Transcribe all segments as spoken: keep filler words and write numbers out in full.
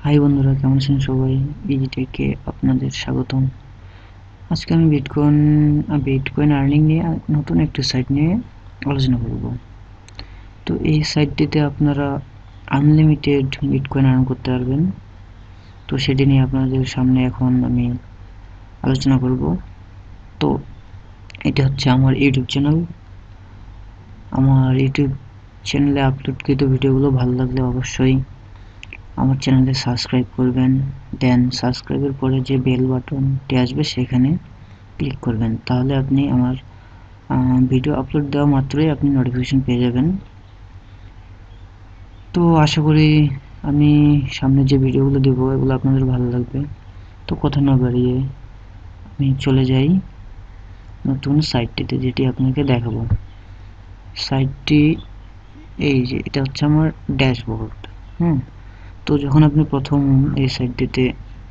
High বন্ধুরা, কেমন আছেন সবাই? ইজি টেকে আপনাদের স্বাগতম। আজকে আমি বিটকয়েন বিটকয়েন আর্নিং নিয়ে নতুন একটি সাইট নিয়ে আলোচনা করব। তো এই সাইটটিতে আপনারা আনলিমিটেড বিটকয়েন আর্ন করতে পারবেন। তো সেটি নিয়ে আপনাদের সামনে এখন আমি আলোচনা করব। তো এটা হচ্ছে আমার ইউটিউব চ্যানেল। আমার ইউটিউব চ্যানেলে আপলোডকৃত ভিডিওগুলো ভালো লাগলে অবশ্যই আমার চ্যানেলে সাবস্ক্রাইব করবেন। দেন সাবস্ক্রাইবের পরে যে বেল বাটনটি আসবে সেখানে ক্লিক করবেন, তাহলে আপনি আমার ভিডিও আপলোড দেওয়া মাত্রই আপনি নোটিফিকেশন পেয়ে যাবেন। তো আশা করি আমি সামনে যে ভিডিওগুলো দেব এগুলো আপনাদের ভালো লাগবে। তো কথা না বাড়িয়ে আমি চলে যাই নতুন সাইটটিতে, যেটি আপনাকে দেখাবো। সাইটটি এই যে, এটা হচ্ছে আমার ড্যাশবোর্ড। হুম তো যখন আপনি প্রথম এই সাইটটিতে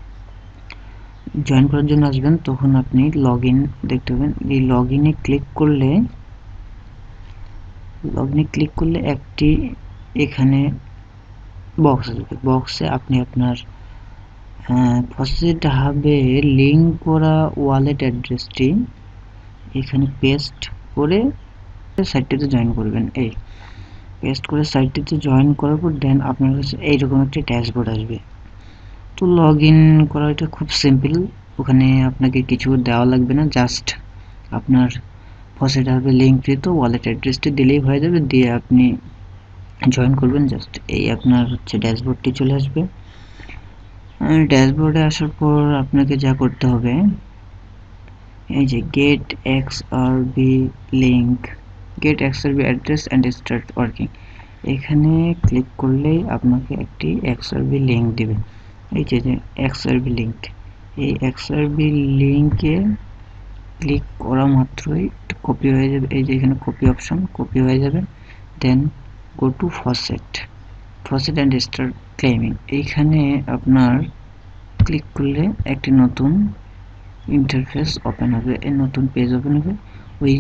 জয়েন করার জন্য আসবেন, তখন আপনি লগ ইন দেখতে পাবেন। এই লগ ইনে ক্লিক করলে লগ ইনে ক্লিক করলে একটি এখানে বক্স আসবে। বক্সে আপনি আপনার ফসিট হাবে লিঙ্ক করা ওয়ালেট অ্যাড্রেসটি এখানে পেস্ট করে সাইটটিতে জয়েন করবেন। এই পেস্ট করে সাইটটিতে জয়েন করার পর দেন আপনার কাছে এইরকম একটি ড্যাশবোর্ড আসবে। তো লগ ইন করা এটা খুব সিম্পল। ওখানে আপনাকে কিছু দেওয়া লাগবে না, জাস্ট আপনার ফসিট হাবে লিঙ্ককৃত ওয়ালেট অ্যাড্রেসটি দিলেই হয়ে যাবে। দিয়ে আপনি জয়েন করবেন। জাস্ট এই আপনার হচ্ছে ড্যাশবোর্ডটি চলে আসবে। ড্যাশবোর্ডে আসার পর আপনাকে যা করতে হবে, এই যে get XRB link, get XRB address and start working, এখানে ক্লিক করলেই আপনাকে একটি এক্সআরবি লিঙ্ক দিবে। এই যে এক্সআরবি লিঙ্ক, এই এক্সআরবি লিঙ্কে ক্লিক করা মাত্রই কপি হয়ে যাবে। এই যে এখানে কপি অপশন, কপি হয়ে যাবে। Then go to faucet faucet and start claiming, এইখানে আপনার ক্লিক করলে একটি নতুন ইন্টারফেস ওপেন হবে, এই নতুন পেজ ওপেন হবে। ওই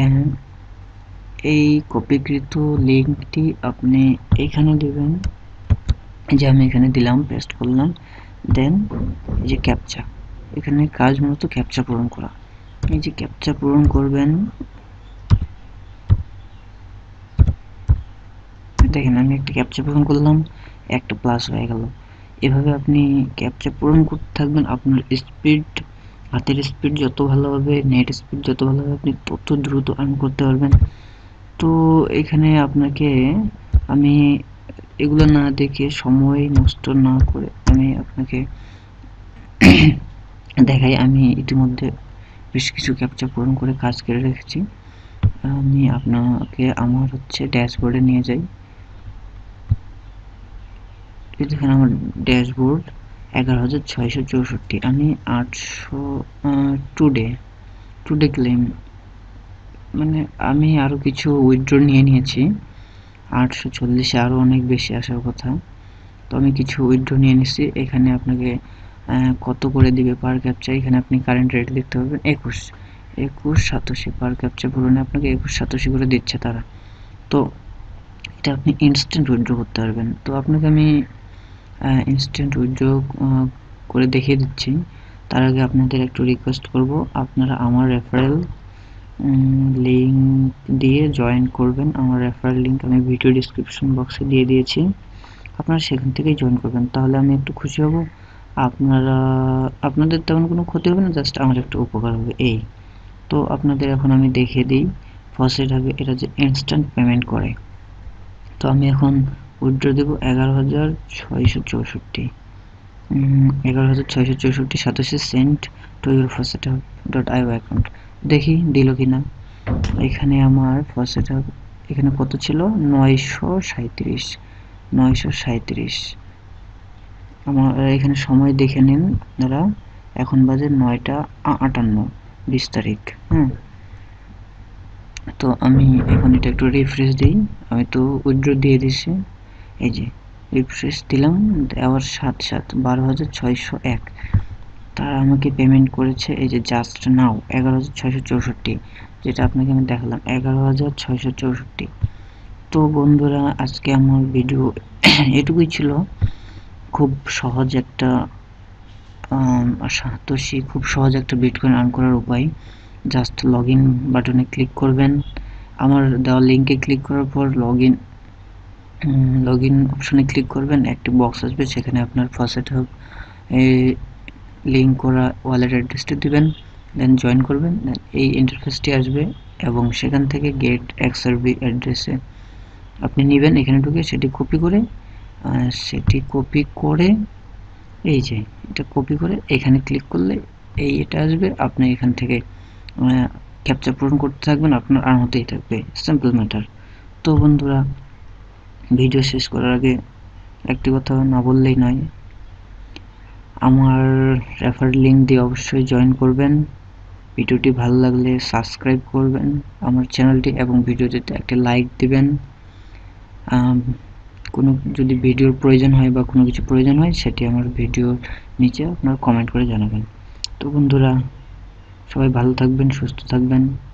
এই কপিকৃত লিঙ্কটি আপনি এখানে দেবেন, যে আমি এখানে দিলাম, পেস্ট করলাম। দেন এই যে ক্যাপচা, এখানে কাজ মূলত ক্যাপচা পূরণ করা। এই যে ক্যাপচা পূরণ করবেন, দেখেন আমি একটা ক্যাপচা পূরণ করলাম, একটা প্লাস হয়ে গেল। এভাবে আপনি ক্যাপচা পূরণ করতে থাকবেন। আপনার স্পিড, হাতের স্পিড যত ভালো হবে, নেট স্পিড যত ভালো হবে, আপনি তত দ্রুত আর্ন করতে পারবেন। তো এখানে আপনাকে আমি এগুলো না দেখে, সময় নষ্ট না করে আমি আপনাকে দেখাই। আমি ইতিমধ্যে বেশ কিছু ক্যাপচা পূরণ করে কাজ করে রেখেছি। আমি আপনাকে আমার হচ্ছে ড্যাশবোর্ডে নিয়ে যাই। দেখেন আমার ড্যাশবোর্ড এগারো হাজার ছয়শো চৌষট্টি, আমি আটশো টুডে টুডে ক্লেম, মানে আমি আরও কিছু উইথড্র নিয়ে নিয়েছি। আটশো চল্লিশে আরও অনেক বেশি আসার কথা, তো আমি কিছু উইথড্র নিয়ে নিচ্ছি। এখানে আপনাকে কত করে দিবে পার ক্যাপচা, এখানে আপনি কারেন্ট রেট দেখতে পাবেন একুশ একুশ সাতাশি পার ক্যাপচা পূরণে আপনাকে একুশ সাতাশি করে দিচ্ছে তারা। তো এটা আপনি ইনস্ট্যান্ট উইথড্র করতে পারবেন। তো আপনাকে আমি ইনস্ট্যান্ট উইথড্র করে দেখিয়ে দিচ্ছি। তার আগে আপনাদের একটু রিকোয়েস্ট করব, আপনারা আমার রেফারেল লিঙ্ক দিয়ে জয়েন করবেন। আমার রেফারেল লিঙ্ক আমি ভিডিও ডিসক্রিপশন বক্সে দিয়ে দিয়েছি, আপনারা সেখান থেকেই জয়েন করবেন, তাহলে আমি একটু খুশি হব। আপনারা আপনাদের তেমন কোনো ক্ষতি হবে না, জাস্ট আমার একটু উপকার হবে এই। তো আপনাদের এখন আমি দেখিয়ে দিই ফসেট হবে এটা যে ইনস্ট্যান্ট পেমেন্ট করে। তো আমি এখন উইথড্র দেব এগারো হাজার ছয়শো চৌষট্টি এগারো হাজার ছয়শো চৌষট্টি সাতাশি sent to your faucet hub dot io account. দেখি দিল কিনা। এখানে আমার ফসেট হাব এখানে কত ছিল, নয়শো সাঁত্রিশ নয়শো সাঁত্রিশ আমার এখানে সময় দেখে নিন আপনারা, এখন বাজে নয়টা আটান্ন, বিশ তারিখ। হ্যাঁ, তো আমি এখন এটা একটু রিফ্রেশ দিই। আমি তো উইথড্র দিয়ে দিছি, এই যে রিফ্রেশ দিলাম, আবার সাত সাত বারো হাজার ছয়শো এক তারা আমাকে পেমেন্ট করেছে। এই যে জাস্ট নাও এগারো হাজার ছয়শো চৌষট্টি, যেটা আপনাকে আমি দেখালাম এগারো হাজার ছয়শো চৌষট্টি। তো বন্ধুরা, আজকে আমার ভিডিও এটুকুই ছিল। খুব সহজ একটা তো সেই খুব সহজ একটা বিটকয়েন আর্ন করার উপায়। জাস্ট লগ ইন বাটনে ক্লিক করবেন, আমার দেওয়া লিঙ্কে ক্লিক করার পর লগ ইন লগ ইন অপশনে ক্লিক করবেন, একটি বক্স আসবে, সেখানে আপনার ফার্স্ট হোক লিঙ্ক করা ওয়ালেট অ্যাড্রেসটি দিবেন, দেন জয়েন করবেন, দেন এই ইন্টারফেসটি আসবে এবং সেখান থেকে গেট এক্সআরবি অ্যাড্রেসে আপনি নেবেন। এখানে ঢুকে সেটি কপি করে সেটি কপি করে এই যে এটা কপি করে এখানে ক্লিক করলে এই এটা আসবে, আপনি এখান থেকে ক্যাপচা পূরণ করতে থাকবেন, আপনার আর্ন হতেই থাকবে। Simple matter. তো বন্ধুরা, ভিডিও শেষ করার আগে একটি কথা না বললেই নয়, আমার রেফার লিঙ্ক দিয়ে অবশ্যই জয়েন করবেন। ভিডিওটি ভালো লাগলে সাবস্ক্রাইব করবেন আমার চ্যানেলটি এবং ভিডিওটিতে একটি লাইক দিবেন। কোনো যদি ভিডিওর প্রয়োজন হয় বা কোনো কিছু প্রয়োজন হয় সেটি আমার ভিডিওর নিচে আপনারা কমেন্ট করে জানাবেন। তো বন্ধুরা, সবাই ভালো থাকবেন, সুস্থ থাকবেন।